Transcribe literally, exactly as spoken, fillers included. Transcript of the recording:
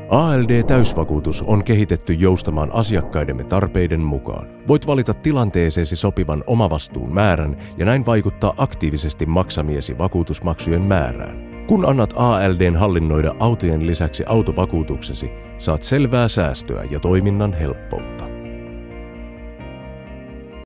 A L D-täysvakuutus on kehitetty joustamaan asiakkaidemme tarpeiden mukaan. Voit valita tilanteeseesi sopivan omavastuun määrän ja näin vaikuttaa aktiivisesti maksamiesi vakuutusmaksujen määrään. Kun annat A L D:n hallinnoida autojen lisäksi autovakuutuksesi, saat selvää säästöä ja toiminnan helppoutta.